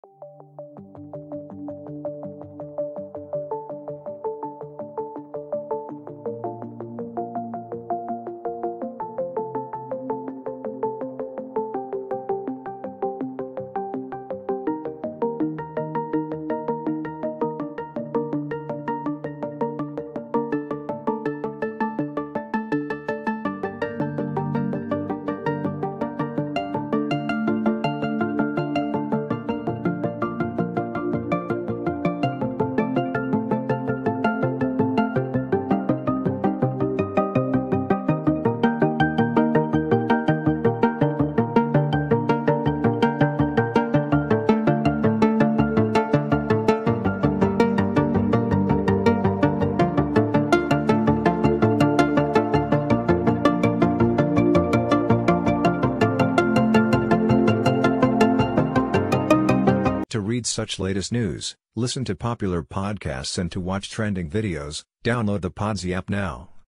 To read such latest news, listen to popular podcasts and to watch trending videos, download the Podzy app now.